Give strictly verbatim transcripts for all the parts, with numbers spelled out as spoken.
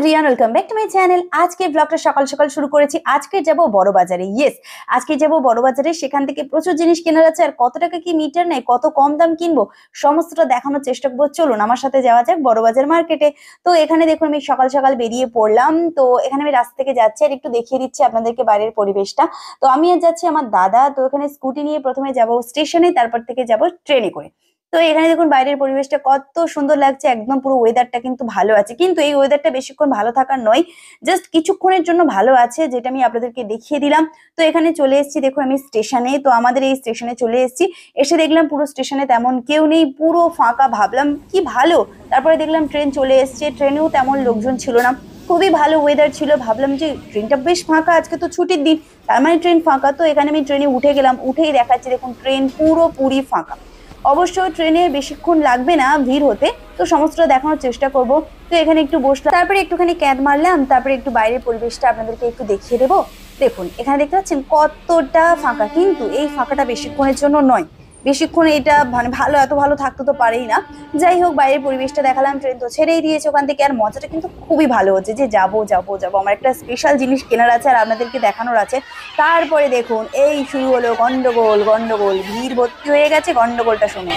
Everyone, welcome back to my channel. আজকে ব্লগটা সকাল সকাল শুরু করেছি। আজকে যাব বড় বাজারে। ইয়েস, আজকে যাব বড় বাজারে। সেখান থেকে প্রচুর জিনিস কেনার আছে। আর কত টাকা কি মিটার নেয়, কত কম দাম কিনবো, সমস্তটা দেখানোর চেষ্টা করবো। চলুন আমার সাথে যাওয়া যাক বড় বাজার মার্কেটে। তো এখানে দেখুন আমি সকাল সকাল বেরিয়ে পড়লাম। তো এখানে আমি রাস্তা থেকে যাচ্ছি আর একটু দেখিয়ে দিচ্ছি আপনাদেরকে বাইরের পরিবেশটা। তো আমি আর যাচ্ছি আমার দাদা। তো এখানে স্কুটি নিয়ে প্রথমে যাব স্টেশনে, তারপর থেকে যাব ট্রেনে করে। তো এখানে দেখুন বাইরের পরিবেশটা কত সুন্দর লাগছে, একদম পুরো ওয়েদারটা কিন্তু ভালো আছে। কিন্তু এই ওয়েদারটা বেশিক্ষণ ভালো থাকার নয়, জাস্ট কিছুক্ষণের জন্য ভালো আছে, যেটা আমি আপনাদেরকে দেখিয়ে দিলাম। তো এখানে চলে এসেছি, দেখুন আমি স্টেশনে। তো আমাদের এই স্টেশনে চলে এসেছি। এসে দেখলাম পুরো স্টেশনে তেমন কেউ নেই, পুরো ফাঁকা। ভাবলাম কি ভালো, তারপরে দেখলাম ট্রেন চলে এসছে, ট্রেনেও তেমন লোকজন ছিল না, খুবই ভালো ওয়েদার ছিল। ভাবলাম যে ট্রেনটা বেশ ফাঁকা, আজকে তো ছুটির দিন, তার মানে ট্রেন ফাঁকা। তো এখানে আমি ট্রেনে উঠে গেলাম, উঠেই দেখাচ্ছি দেখুন ট্রেন পুরোপুরি ফাঁকা। অবশ্য ট্রেনে বেশিক্ষণ লাগবে না ভিড় হতে, তো সমস্তটা দেখানোর চেষ্টা করব। তো এখানে একটু বসলাম, তারপরে একটুখানি ক্যাদ মারলাম, তারপরে একটু বাইরের পরিবেশটা আপনাদেরকে একটু দেখিয়ে দেবো। দেখুন এখানে দেখতে পাচ্ছেন কতটা ফাঁকা, কিন্তু এই ফাঁকাটা বেশিক্ষণের জন্য নয়। বেশিক্ষণ এটা মানে ভালো, এত ভালো থাকতে তো পারেই না। যাই হোক, বাইরের পরিবেশটা দেখালাম। ট্রেন তো ছেড়েই দিয়েছে ওখান থেকে, আর মজাটা কিন্তু খুবই ভালো হচ্ছে যে যাবো যাবো যাবো, আমার একটা স্পেশাল জিনিস কেনার আছে আর আপনাদেরকে দেখানোর আছে। তারপরে দেখুন এই শুরু হলো গন্ডগোল গন্ডগোল, ভিড় ভর্তি হয়ে গেছে। গন্ডগোলটা শুনে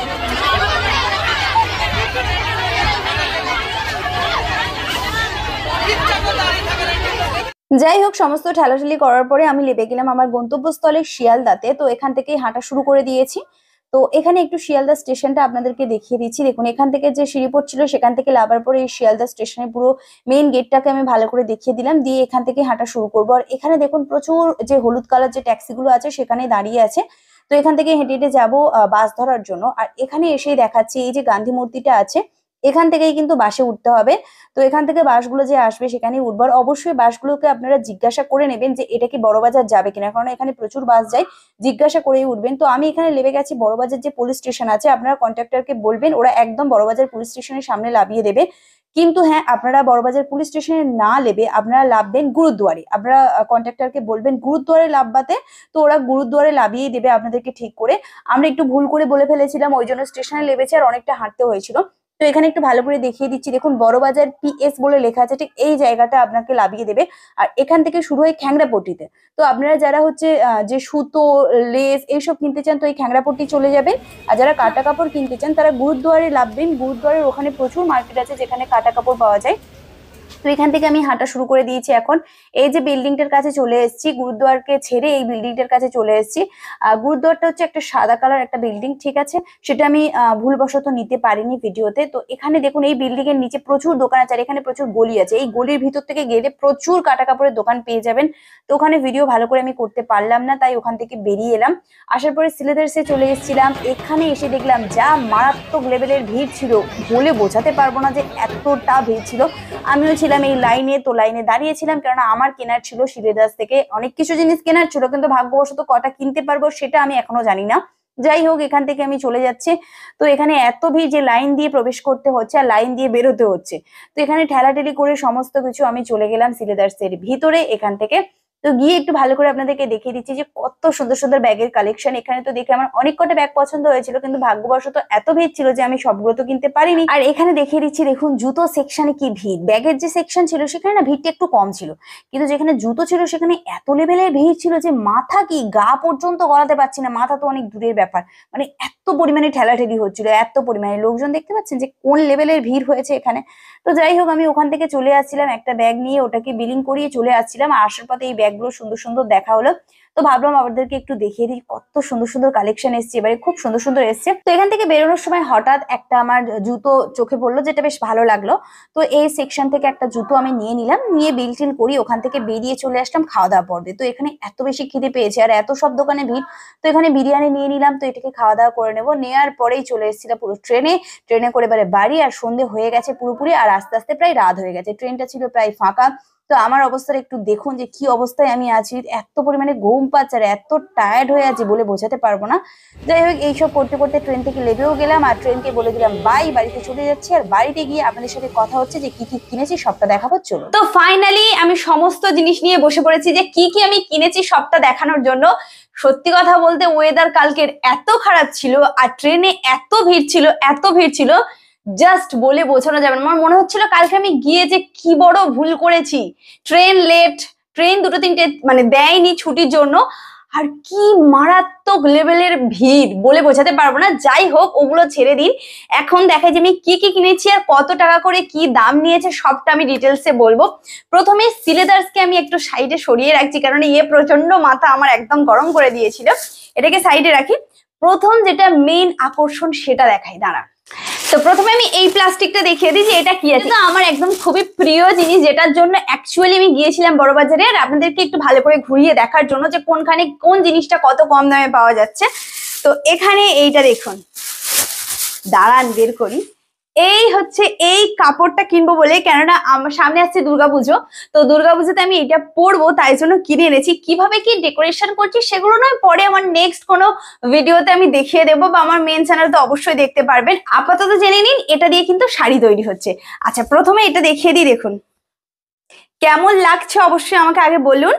যাই হোক, সমস্ত ঠেলাঠেলি করার পরে আমি লেবে গেলাম আমার গন্তব্যস্থলে শিয়ালদাতে। তো এখান থেকেই হাঁটা শুরু করে দিয়েছি। তো এখানে একটু শিয়ালদা স্টেশনটা আপনাদেরকে দেখিয়ে দিচ্ছি। দেখুন এখান থেকে যে সিঁড়িপথ ছিল সেখান থেকে লাভার পরে এই শিয়ালদা স্টেশনের পুরো মেইন গেটটাকে আমি ভালো করে দেখিয়ে দিলাম, দিয়ে এখান থেকে হাঁটা শুরু করবো। আর এখানে দেখুন প্রচুর যে হলুদ কালার যে ট্যাক্সিগুলো আছে সেখানে দাঁড়িয়ে আছে। তো এখান থেকে হেঁটে হেঁটে যাবো বাস ধরার জন্য। আর এখানে এসেই দেখাচ্ছি এই যে গান্ধী মূর্তিটা আছে, এখান থেকেই কিন্তু বাসে উঠতে হবে। তো এখান থেকে বাসগুলো যে আসবে সেখানেই উঠবার। অবশ্যই বাসগুলোকে আপনারা জিজ্ঞাসা করে নেবেন যে এটা কি বড়বাজার যাবে কিনা, কারণ এখানে প্রচুর বাস যায়, জিজ্ঞাসা করেই উঠবেন। তো আমি এখানে লেবে গেছি বড়বাজার যে পুলিশ স্টেশন আছে, আপনারা কন্ট্রাক্টরকে বলবেন, ওরা একদম বড়বাজার পুলিশ স্টেশনের সামনে লাভিয়ে দেবে। কিন্তু হ্যাঁ, আপনারা বড়বাজার পুলিশ স্টেশনে না লেবে আপনারা লাভবেন গুরুদুয়ারে। আপনারা কন্ট্রাক্টরকে বলবেন গুরুদুয়ারে লাভবাতে, তো ওরা গুরুদুয়ারে লাভিয়ে দেবে আপনাদেরকে ঠিক করে। আমরা একটু ভুল করে বলে ফেলেছিলাম, ওই জন্য স্টেশনে লেবেছে আর অনেকটা হাঁটতে হয়েছিল। তো এখানে একটু ভালো করে দেখিয়ে দিচ্ছি, দেখুন বড়বাজার পিএস বলে লেখা আছে, ঠিক এই জায়গাটা আপনাকে লাভিয়ে দেবে। আর এখান থেকে শুরু হয় খ্যাংরাপট্টিতে। তো আপনারা যারা হচ্ছে যে সুতো, লেস এইসব কিনতে চান তো এই খ্যাংরাপট্টি চলে যাবেন। আর যারা কাটা কাপড় কিনতে চান তারা গুরুদুয়ারে লাভবেন। গুরুদুয়ারের ওখানে প্রচুর মার্কেট আছে যেখানে কাটা কাপড় পাওয়া যায়। তো এখান থেকে আমি হাঁটা শুরু করে দিয়েছি। এখন এই যে বিল্ডিংটার কাছে চলে এসেছি, গুরুদুয়ারকে ছেড়ে এই বিল্ডিংটার কাছে চলে এসেছি। আহ গুরুদুয়ারটা হচ্ছে একটা সাদা কালার একটা বিল্ডিং, ঠিক আছে, সেটা আমি আহ ভুলবশত নিতে পারিনি ভিডিওতে। তো এখানে দেখুন এই বিল্ডিং এর নিচে প্রচুর দোকান আছে, আর এখানে প্রচুর গলি আছে। এই গলির ভিতর থেকে গেলে প্রচুর কাটা কাপড়ের দোকান পেয়ে যাবেন। তো ওখানে ভিডিও ভালো করে আমি করতে পারলাম না, তাই ওখান থেকে বেরিয়ে এলাম। আসার পরে সিলেদার্সে চলে এসেছিলাম। এখানে এসে দেখলাম যা মারাত্মক লেভেলের ভিড় ছিল, বলে বোঝাতে পারবো না যে এতটা ভিড় ছিল। আমিও ছিলাম এই লাইনে, তো লাইনে দাঁড়িয়েছিলাম, কেননা আমার কেনার ছিল সিলেদাস থেকে অনেক কিছু জিনিস কেনার ছিল, কিন্তু ভাগ্যবশত কটা কিনতে পারবো সেটা আমি এখনো জানি না। যাই হোক, এখান থেকে আমি চলে যাচ্ছি। তো এখানে এত ভিড় যে লাইন দিয়ে প্রবেশ করতে হচ্ছে আর লাইন দিয়ে বেরোতে হচ্ছে। তো এখানে ঠেলাঠেলি করে সমস্ত কিছু আমি চলে গেলাম সিলেদার্সের ভিতরে। এখান থেকে তো গিয়ে একটু ভালো করে আপনাদেরকে দেখিয়ে দিচ্ছি যে কত সুন্দর সুন্দর ব্যাগের কালেকশন। এখানে তো দেখে আমার অনেক কটা ব্যাগ পছন্দ হয়েছিল, কিন্তু ভাগ্যবশত এত ভিড় ছিল যে আমি সবগুলো তো কিনতে পারিনি। আর এখানে দেখিয়ে দিচ্ছি দেখুন জুতো সেকশনে কি ভিড়। ব্যাগের যে সেকশন ছিল সেখানে না ভিড়টা একটু কম ছিল, কিন্তু যেখানে জুতো ছিল সেখানে এত লেভেলের ভিড় ছিল যে মাথা কি গা পর্যন্ত গলাতে পারছি না। মাথা তো অনেক দূরের ব্যাপার, মানে এত পরিমাণে ঠেলাঠেলি হচ্ছিল, এত পরিমাণে লোকজন। দেখতে পাচ্ছেন যে কোন লেভেলের ভিড় হয়েছে এখানে। তো যাই হোক, আমি ওখান থেকে চলে আসছিলাম একটা ব্যাগ নিয়ে, ওটাকে বিলিং করিয়ে চলে আসছিলাম। আর আসার পথে এই ব্যাগগুলো সুন্দর সুন্দর দেখা হলো, তো ভাবলাম আপনাদেরকে একটু দেখিয়ে দিই কত সুন্দর সুন্দর কালেকশন এসছে এবারে, খুব সুন্দর সুন্দর এসছে। তো এখান থেকে বেরোনোর সময় হঠাৎ একটা আমার জুতো চোখে পড়লো, যেটা বেশ ভালো লাগলো। তো এই সেকশন থেকে একটা জুতো আমি নিয়ে নিলাম, নিয়ে বিল টিল করি ওখান থেকে বেরিয়ে চলে আসলাম খাওয়া দাওয়া পর্বে। তো এখানে এত বেশি খিদে পেয়েছে আর এত সব দোকানে ভিড়, তো এখানে বিরিয়ানি নিয়ে নিলাম। তো এটাকে খাওয়া দাওয়া করে নেবো। নেওয়ার পরেই চলে এসেছিলাম পুরো ট্রেনে। ট্রেনে করে এবারে বাড়ি, আর সন্ধে হয়ে গেছে পুরোপুরি, আর আস্তে আস্তে প্রায় রাত হয়ে গেছে। ট্রেনটা ছিল প্রায় ফাঁকা। তো আমার অবস্থাটা একটু দেখুন যে কি অবস্থায় আমি আছি, এত পরিমাণে ঘুম পাচ্ছে আর এত টায়ার্ড হয়ে আছি বলে বোঝাতে পারবো না। যাই হোক, এইসব করতে করতে ট্রেন থেকে লেবেও গেলাম, আর ট্রেনকে বলে দিলাম বাই, বাড়িতে চলে যাচ্ছি। আর বাড়িতে গিয়ে আপনাদের সাথে কথা হচ্ছে যে কি কি কিনেছি সবটা দেখাবো, চলো। তো ফাইনালি আমি সমস্ত জিনিস নিয়ে বসে পড়েছি যে কি কি আমি কিনেছি সবটা দেখানোর জন্য। সত্যি কথা বলতে ওয়েদার কালকের এত খারাপ ছিল আর ট্রেনে এত ভিড় ছিল, এত ভিড় ছিল জাস্ট বলে বোঝানো যাবে না। আমার মনে হচ্ছিল কালকে আমি গিয়ে যে কি বড় ভুল করেছি, ট্রেন লেট, ট্রেন দুটো তিনটে মানে দেয়নি ছুটির জন্য, আর কি মারাত্মক লেভেলের ভিড় বলে বোঝাতে পারবো না। যাই হোক ওগুলো ছেড়ে দিন, এখন দেখাই যে আমি কি কি কিনেছি আর কত টাকা করে কি দাম নিয়েছে সবটা আমি ডিটেলসে বলবো। প্রথমে সিলেদার্সকে আমি একটু সাইডে সরিয়ে রাখছি, কারণ ইয়ে প্রচন্ড মাথা আমার একদম গরম করে দিয়েছিল, এটাকে সাইডে রাখি। প্রথম যেটা মেইন আকর্ষণ সেটা দেখাই, দাঁড়া। তো প্রথমে আমি এই প্লাস্টিকটা দেখিয়ে দিই যে এটা কি আছে। আমার একদম খুবই প্রিয় জিনিস, যেটার জন্য অ্যাকচুয়ালি আমি গিয়েছিলাম বড়বাজারে, আর আপনাদেরকে একটু ভালো করে ঘুরিয়ে দেখার জন্য যে কোনখানে কোন জিনিসটা কত কম দামে পাওয়া যাচ্ছে। তো এখানে এইটা দেখুন, দাঁড়ান বের করি। এই হচ্ছে এই কাপড়টা কিনবো বলে, কেননা আমার সামনে আসছে দুর্গাপুজো, তো দুর্গাপুজোতে আমি এটা পরবো তাই জন্য কিনে এনেছি। কিভাবে কি ডেকোরেশন করছি সেগুলো নয়, পরে আমার নেক্সট কোনো ভিডিওতে আমি দেখিয়ে দেবো, বা আমার মেন চ্যানেল তো অবশ্যই দেখতে পারবেন। আপাতত জেনে নিন এটা দিয়ে কিন্তু শাড়ি তৈরি হচ্ছে। আচ্ছা প্রথমে এটা দেখিয়ে দিই, দেখুন কেমন লাগছে অবশ্যই আমাকে আগে বলুন।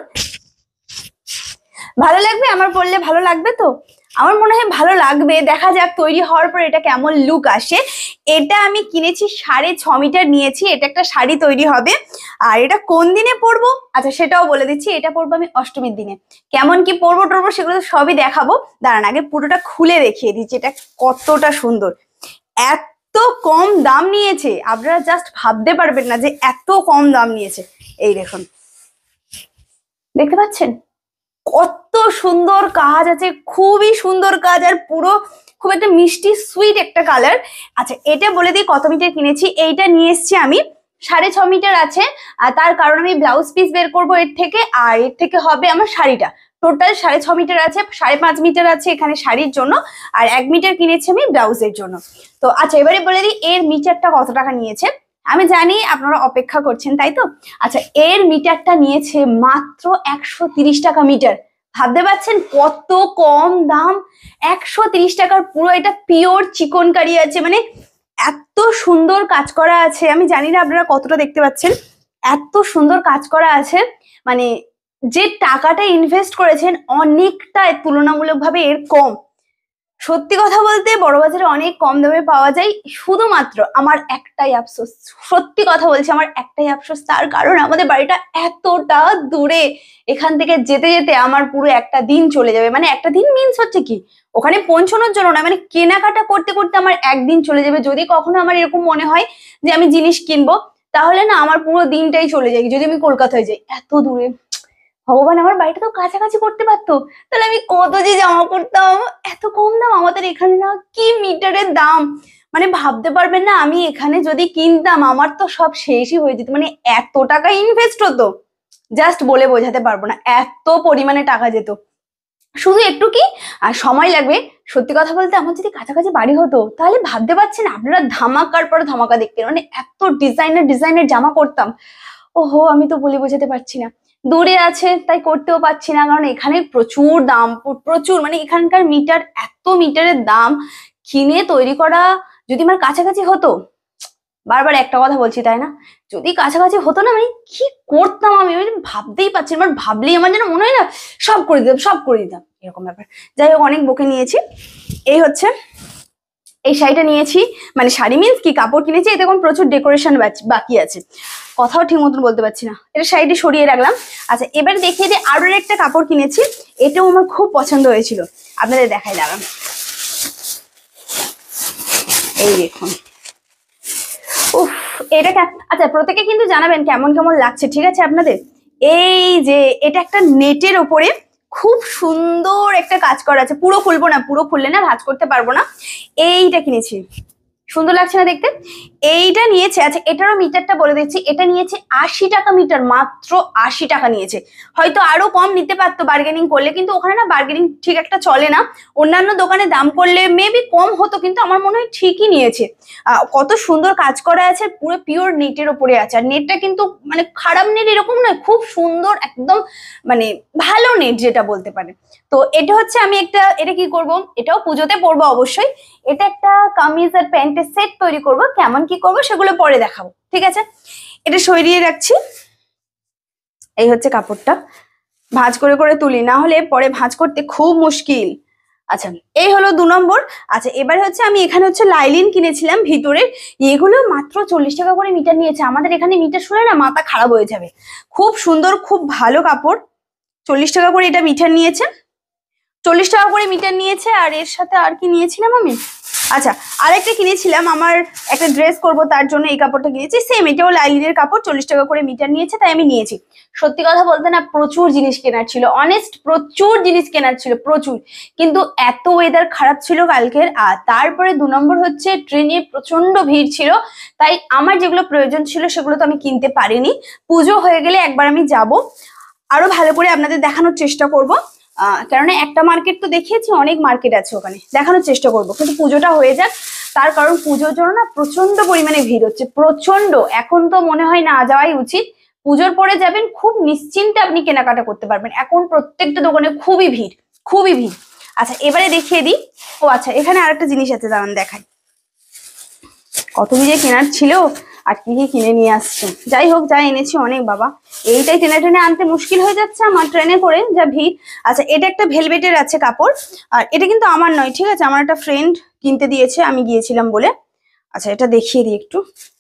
ভালো লাগবে? আমার পরলে ভালো লাগবে তো? আমার মনে হয় ভালো লাগবে, দেখা যাক তৈরি হওয়ার পর এটা কেমন লুক আসে। এটা আমি কিনেছি সাড়ে ছ মিটার নিয়েছি, এটা একটা শাড়ি তৈরি হবে। আর এটা কোন দিনে পরবো আচ্ছা সেটাও বলে দিচ্ছি, এটা পরবো আমি অষ্টমীর দিনে। কেমন কি পরবো টরবো সেগুলো সবই দেখাবো, দাঁড়ান আগে পুরোটা খুলে দেখিয়ে দিচ্ছি এটা কতটা সুন্দর। এত কম দাম নিয়েছে, আপনারা জাস্ট ভাবতে পারবেন না যে এত কম দাম নিয়েছে। এই দেখুন, দেখতে পাচ্ছেন কত সুন্দর কাজ আছে, খুবই সুন্দর কাজ, আর পুরো খুব একটা মিষ্টি সুইট একটা কালার। আচ্ছা এটা বলে দিই কত মিটার কিনেছি। এইটা নিয়ে এসছি আমি সাড়ে ছ মিটার আছে, আর তার কারণ আমি ব্লাউজ পিস বের করবো এর থেকে, আর এর থেকে হবে আমার শাড়িটা। টোটাল সাড়ে ছ মিটার আছে, সাড়ে পাঁচ মিটার আছে এখানে শাড়ির জন্য, আর এক মিটার কিনেছি আমি ব্লাউজের জন্য। তো আচ্ছা এবারে বলে দিই এর মিটারটা কত টাকা নিয়েছে। আমি জানি আপনারা অপেক্ষা করছেন তাই তো। আচ্ছা এর মিটারটা নিয়েছে মাত্র একশো তিরিশ টাকা মিটার। ভাবতে পারছেন কত কম দাম, একশো তিরিশ টাকার পুরো এটা পিওর চিকনকারি আছে, মানে এত সুন্দর কাজ করা আছে। আমি জানি না আপনারা কতটা দেখতে পাচ্ছেন, এত সুন্দর কাজ করা আছে, মানে যে টাকাটা ইনভেস্ট করেছেন অনেকটা তুলনামূলকভাবে এর কম। সত্যি কথা বলতে বড়বাজারে অনেক কম দামে পাওয়া যায়, শুধুমাত্র আমার একটাই আফসোস, সত্যি কথা বলছি আমার একটাই আফসোস, তার কারণ আমাদের বাড়িটা এতটা দূরে, এখান থেকে যেতে যেতে আমার পুরো একটা দিন চলে যাবে। মানে একটা দিন মিন্স হচ্ছে কি, ওখানে পৌঁছানোর জন্য না, মানে কেনাকাটা করতে করতে আমার একদিন চলে যাবে। যদি কখনো আমার এরকম মনে হয় যে আমি জিনিস কিনবো, তাহলে না আমার পুরো দিনটাই চলে যায় যদি আমি কলকাতায় যাই, এত দূরে। ভগবান আমার বাড়িটা তো কাছাকাছি করতে পারতো, তাহলে আমি কত যে জমা করতাম। এত কম দাম আমাদের এখানে, না কি মিটারের দাম, মানে ভাবতে পারবেন না। আমি এখানে যদি কিনতাম আমার তো সব শেষই হয়ে যেত, মানে এত টাকা ইনভেস্ট হতো জাস্ট বলে বোঝাতে পারবো না, এত পরিমাণে টাকা যেত। শুধু একটু কি আর সময় লাগবে। সত্যি কথা বলতে আমার যদি কাছাকাছি বাড়ি হতো তাহলে ভাবতে পারছেন আপনারা ধামাকার পর ধামাকা দেখতেন, মানে এত ডিজাইনার ডিজাইনের জামা করতাম। ওহো আমি তো বলে বোঝাতে পারছি না। দূরে আছে তাই করতেও পারছি না, কারণ এখানে প্রচুর দাম, প্রচুর, মানে এখানকার মিটার, এত মিটারের দাম কিনে তৈরি করা। যদি আমার কাছাকাছি হতো, বারবার একটা কথা বলছি তাই না, যদি কাছাকাছি হতো না, মানে কি করতাম আমি, মানে ভাবতেই পারছি, আমার ভাবলেই আমার যেন মনে হয় না সব করে দিতাম, সব করে দিতাম এরকম ব্যাপার। যাই হোক অনেক বকে নিয়েছি। এই হচ্ছে এই শাড়িটা নিয়েছি, মানে শাড়ি মিন্স কি কাপড় কিনেছি, এতে এখন প্রচুর ডেকোরেশন বাকি আছে, কথাও ঠিক মতন বলতে পারছি না। এটা শাড়িটি সরিয়ে রাখলাম। আচ্ছা এবার দেখিয়ে যে আরো একটা কাপড় কিনেছি, এটাও আমার খুব পছন্দ হয়েছিল, আপনাদের দেখাই দাঁড়ান। এই দেখুন, উফ এটা আচ্ছা প্রত্যেকে কিন্তু জানাবেন কেমন কেমন লাগছে, ঠিক আছে আপনাদের। এই যে এটা একটা নেটের ওপরে খুব সুন্দর একটা কাজ করা আছে, পুরো খুলবো না, পুরো খুললে না ভাঁজ করতে পারবো না। এইটা কিনেছি, সুন্দর লাগছে না দেখতে। এইটা নিয়েছে, আচ্ছা এটারও মিটারটা বলে দিচ্ছি, এটা নিয়েছে আশি টাকা মিটার, মাত্র আশি টাকা নিয়েছে। হয়তো আরো কম নিতে পারতো বার্গেনিং করলে, কিন্তু ওখানে না বার্গেনিং ঠিক একটা চলে না, অন্যান্য দোকানে দাম করলে মেবি কম হতো, কিন্তু আমার মনে হয় ঠিকই নিয়েছে। আহ কত সুন্দর কাজ করা আছে, পুরো পিওর নেটের ওপরে আছে, আর নেটটা কিন্তু মানে খারাপ নেট এরকম নয়, খুব সুন্দর একদম, মানে ভালো নেট যেটা বলতে পারে। তো এটা হচ্ছে আমি একটা, এটা কি করব, এটাও পুজোতে পরবো অবশ্যই। এটা একটা কামিজ আর প্যান্টের সেট তৈরি করব, কেমন কি করব সেগুলো পরে দেখাবো, ঠিক আছে। এটা সরিয়ে রাখছি। এই হচ্ছে কাপড়টা, ভাঁজ করে করে তুলি, না হলে পরে ভাঁজ করতে খুব মুশকিল। আচ্ছা এই হলো দু নম্বর। আচ্ছা এবারে হচ্ছে আমি এখানে হচ্ছে লাইলিন কিনেছিলাম ভিতরের, এগুলো মাত্র চল্লিশ টাকা করে মিটার নিয়েছে। আমাদের এখানে মিটার শুনে না মাথা খারাপ হয়ে যাবে। খুব সুন্দর, খুব ভালো কাপড়। চল্লিশ টাকা করে এটা মিটার নিয়েছে, চল্লিশ টাকা করে মিটার নিয়েছে। আর এর সাথে আর কি নিয়েছিলাম আমি, আচ্ছা আরেকটা কিনেছিলাম, আমার একটা ড্রেস করব তার জন্য এই কাপড়টা কিনেছি, সেম এটাও লাইলিনের কাপড়, চল্লিশ টাকা করে মিটার নিয়েছে, তাই আমি নিয়েছি। সত্যি কথা বলতে না প্রচুর জিনিস কেনার ছিল, অনেস্ট প্রচুর জিনিস কেনার ছিল, প্রচুর। কিন্তু এত ওয়েদার খারাপ ছিল কালকের, আর তারপরে দু নম্বর হচ্ছে ট্রেনে প্রচন্ড ভিড় ছিল, তাই আমার যেগুলো প্রয়োজন ছিল সেগুলো তো আমি কিনতে পারিনি। পুজো হয়ে গেলে একবার আমি যাব, আরো ভালো করে আপনাদের দেখানোর চেষ্টা করব। আহ কেননা একটা মার্কেট তো দেখিয়েছি, অনেক মার্কেট আছে ওখানে, দেখানোর চেষ্টা করব। কিন্তু পুজোটা হয়ে যাক, তার কারণ পুজোর জন্য না প্রচন্ড পরিমাণে ভিড় হচ্ছে, প্রচন্ড। এখন তো মনে হয় না যাওয়াই উচিত, পুজোর পরে যাবেন, খুব নিশ্চিন্তে আপনি কেনাকাটা করতে পারবেন। এখন প্রত্যেকটা দোকানে খুবই ভিড়, খুবই ভিড়। আচ্ছা এবারে দেখিয়ে দিই। ও আচ্ছা এখানে আরেকটা জিনিস আছে, দাঁড়ান দেখাই। কত যে কেনার ছিল আর কি কি কিনে নিয়ে আসছে। যাই হোক, যা এনেছি অনেক বাবা, এইটাই টেনে টেনে আনতে মুশকিল হয়ে যাচ্ছে আমার, ট্রেনে করে যা ভিড়। আচ্ছা এটা একটা ভেলভেটের আছে কাপড়, আর এটা কিন্তু আমার নয়, ঠিক আছে, আমার একটা ফ্রেন্ড কিনতে দিয়েছে, আমি গিয়েছিলাম বলে। আচ্ছা এটা দেখিয়ে দিই একটু,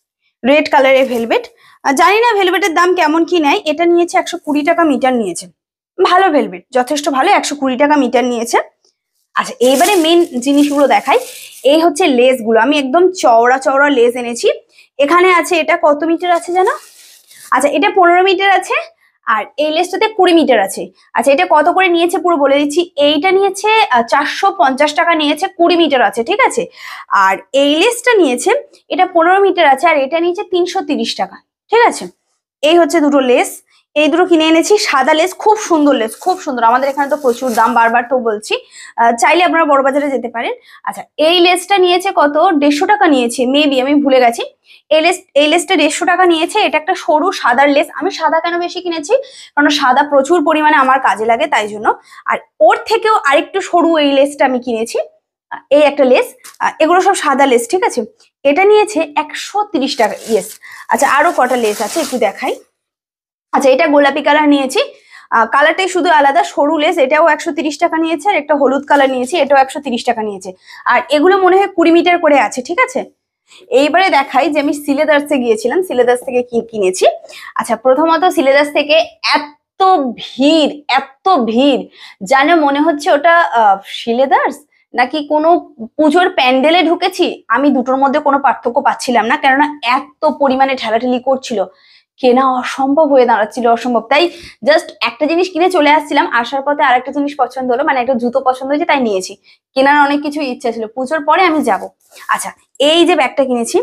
রেড কালারের ভেলভেট। জানি না ভেলভেটের দাম কেমন কি নেয়, এটা নিয়েছে একশো কুড়ি টাকা মিটার নিয়েছে। ভালো ভেলভেট, যথেষ্ট ভালো, একশো কুড়ি টাকা মিটার নিয়েছে। আচ্ছা এইবারে মেন জিনিসগুলো দেখাই। এই হচ্ছে লেস গুলো, আমি একদম চওড়া চওড়া লেস এনেছি। এখানে আছে, এটা কত মিটার আছে জানো? আচ্ছা এটা পনেরো মিটার আছে, আর এই লেসটাতে কুড়ি মিটার আছে। আচ্ছা এটা কত করে নিয়েছে পুরো বলে দিচ্ছি। এইটা নিয়েছে চারশো পঞ্চাশ টাকা নিয়েছে, কুড়ি মিটার আছে, ঠিক আছে। আর এই লেসটা নিয়েছে, এটা পনেরো মিটার আছে, আর এটা নিয়েছে তিনশো তিরিশ টাকা, ঠিক আছে। এই হচ্ছে দুটো লেস, এই দুটো কিনে এনেছি। সাদা লেস, খুব সুন্দর লেস, খুব সুন্দর। আমাদের এখানে তো প্রচুর দাম, বারবার তো বলছি, চাইলে আপনারা বড় বাজারে যেতে পারেন। আচ্ছা এই লেসটা নিয়েছে কত, দেড়শো টাকা নিয়েছে মেবি, আমি ভুলে গেছি। এই লেস এই লেসটা দেড়শো টাকা নিয়েছে। এটা একটা সরু সাদার লেস, আমি সাদা কেন বেশি কিনেছি, কারণ সাদা প্রচুর পরিমাণে আমার কাজে লাগে তাই জন্য। আর ওর থেকেও আরেকটু সরু এই লেসটা আমি কিনেছি, এই একটা লেস। এগুলো সব সাদা লেস, ঠিক আছে। এটা নিয়েছে একশো তিরিশ টাকা, ইয়েস। আচ্ছা আরো কটা লেস আছে একটু দেখাই। আচ্ছা এটা গোলাপি কালার নিয়েছি, কালারটাই শুধু আলাদা, সরু লেস, এটাও একশো তিরিশ টাকা নিয়েছে। আর একটা হলুদ কালার নিয়েছি, এটাও একশো তিরিশ টাকা নিয়েছে। আর এগুলো মনে হয় কুড়ি মিটার করে আছে, ঠিক আছে। এইবারে দেখাই যে আমি সিলেদার্সে গিয়েছিলাম, সিলেদার্স থেকে কি কিনেছি। আচ্ছা প্রথমত সিলেদার্স থেকে এত ভিড়, এত ভিড়, জানে মনে হচ্ছে ওটা আহ সিলেদার্স নাকি কোনো পুজোর প্যান্ডেলে ঢুকেছি। আমি দুটোর মধ্যে কোনো পার্থক্য পাচ্ছিলাম না, কেননা এত পরিমাণে ঠেলাঠেলি করছিল, কেনা অসম্ভব হয়ে দাঁড়াচ্ছিল, অসম্ভব। তাই জাস্ট একটা জিনিস কিনে চলে আসছিলাম, আসার পথে আর একটা জিনিস পছন্দ হলো, মানে একটা জুতো পছন্দ হয়েছে তাই নিয়েছি। কেনার অনেক কিছু ইচ্ছা ছিল, পুজোর পরে আমি যাব। আচ্ছা এই যে ব্যাগটা কিনেছি,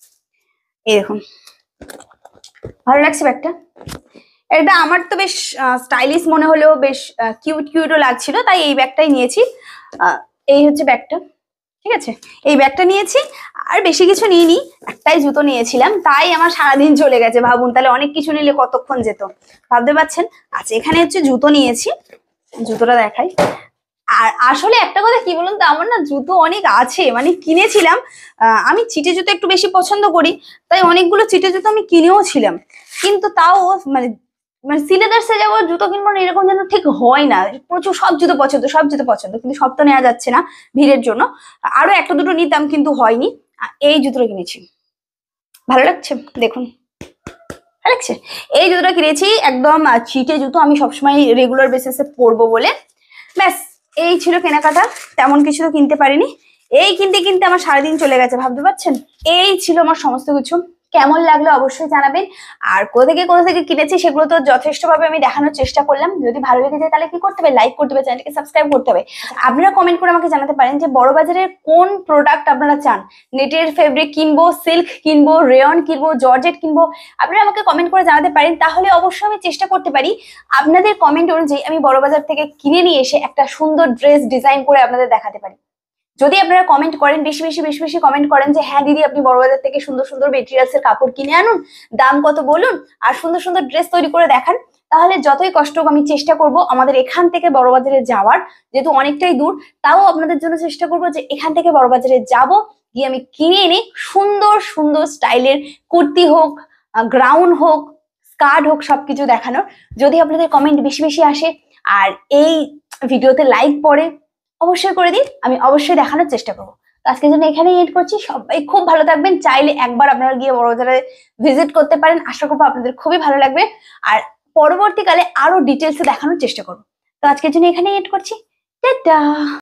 এই দেখুন, ভালো লাগছে ব্যাগটা। এটা আমার তো বেশ স্টাইলিশ মনে হলেও বেশ কিউট কিউটও লাগছিল, তাই এই ব্যাগটাই নিয়েছি। এই হচ্ছে ব্যাগটা, ঠিক আছে। এই ব্যাগটা নিয়েছি, আর বেশি কিছু নিইনি, একটাই জুতো নিয়েছিলাম, তাই আমার সারাদিন চলে গেছে। ভাবুন তাহলে অনেক কিছু নিলে কতক্ষণ যেত, ভাবতে পারছেন। আচ্ছা এখানে হচ্ছে জুতো নিয়েছি, জুতোটা দেখাই। আর আসলে একটা কথা কি বলুন তো, আমার না জুতো অনেক আছে, মানে কিনেছিলাম। আহ আমি চিটে জুতো একটু বেশি পছন্দ করি, তাই অনেকগুলো চিটে জুতো আমি কিনেও ছিলাম। কিন্তু তাও মানে মানে সিলেদার্সে যাবো জুতো কিনবো না এরকম যেন ঠিক হয় না। প্রচুর সব জুতো পছন্দ, সব জুতো পছন্দ, কিন্তু সব তো নেওয়া যাচ্ছে না ভিড়ের জন্য। আরো একটা দুটো নিতাম কিন্তু হয়নি। এই জুতোটা কিনেছি, ভালো লাগছে দেখুন, ভালো লাগছে। এই জুতোটা কিনেছি, একদম চিটে জুতো, আমি সবসময় রেগুলার বেসিসে পরবো বলে। ব্যাস এই ছিল কেনাকাটা, তেমন কিছু তো কিনতে পারিনি। এই কিনতে কিনতে আমার সারাদিন চলে গেছে, ভাবতে পারছেন। এই ছিল আমার সমস্ত কিছু। কেমন লাগলো অবশ্যই জানাবেন। আর কোথা থেকে কোথা থেকে কিনেছি সেগুলো তো যথেষ্টভাবে আমি দেখানোর চেষ্টা করলাম। যদি ভালো লেগে যায় তাহলে কি করতে হবে, লাইক করতে হবে, চ্যানেলকে সাবস্ক্রাইব করতে হবে। আপনারা কমেন্ট করে আমাকে জানাতে পারেন যে বড় বাজারের কোন প্রোডাক্ট আপনারা চান। নেটের ফেব্রিক কিনবো, সিল্ক কিনবো, রেয়ন কিনবো, জর্জেট কিনবো, আপনারা আমাকে কমেন্ট করে জানাতে পারেন। তাহলে অবশ্যই আমি চেষ্টা করতে পারি আপনাদের কমেন্ট অনুযায়ী আমি বড় বাজার থেকে কিনে নিয়ে এসে একটা সুন্দর ড্রেস ডিজাইন করে আপনাদের দেখাতে পারি। যদি আপনারা কমেন্ট করেন, বেশি বেশি বেশি বেশি কমেন্ট করেন যে হ্যাঁ দিদি আপনি বড়বাজার থেকে সুন্দর সুন্দর মেটেরিয়ালস এর কাপড় কিনে আনুন, দাম কত বলুন, আর সুন্দর সুন্দর ড্রেস তৈরি করে দেখান, তাহলে যতই কষ্ট হোক আমি চেষ্টা করব আমাদের এখান থেকে বড়বাজারে যাওয়ার, যেহেতু অনেকটাই দূর, তাও আপনাদের জন্য চেষ্টা করব যে এখান থেকে বড়বাজারে যাব, গিয়ে আমি কিনে এনে সুন্দর সুন্দর স্টাইলের কুর্তি হোক, গ্রাউন হোক, স্কার্ট হোক, সবকিছু দেখানোর। যদি আপনাদের কমেন্ট বেশি বেশি আসে আর এই ভিডিওতে লাইক পড়ে, অবশ্যই করে দিন, আমি অবশ্যই দেখানোর চেষ্টা করবো। আজকের জন্য এখানেই এড করছি। সবাই খুব ভালো থাকবেন। চাইলে একবার আপনারা গিয়ে বড়বাজারে ভিজিট করতে পারেন, আশা করবো আপনাদের খুবই ভালো লাগবে। আর পরবর্তীকালে আরো ডিটেলসে দেখানোর চেষ্টা করবো। তো আজকের জন্য এখানেই এড করছি। টাটা।